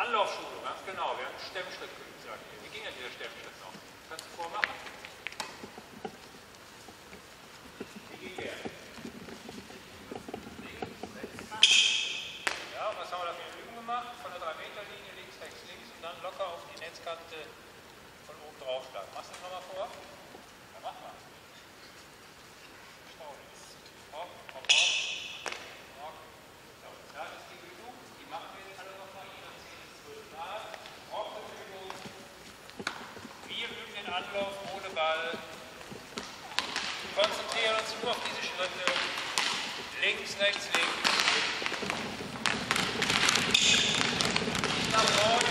Anlaufschule, ganz genau. Wir haben einen Stemmschritt gesagt. Wie ging denn dieser Stemmschritt noch? Kannst du vormachen? Wie ging der? Ja, was haben wir da für Übungen gemacht? Von der 3-Meter-Linie links, rechts, links und dann locker auf die Netzkante von oben drauf schlagen. Machst du das nochmal vor? Ja, mach mal. Schau jetzt. Hopp, hopp, hopp. Hopp. So, das ist die Übung. Die machen wir jetzt alle nochmal. Jeder 10 bis 12 Mal. Rockübung. Wir üben den Anlauf ohne Ball. Wir konzentrieren uns nur auf diese Schritte. Links, rechts, links. Nach vorne.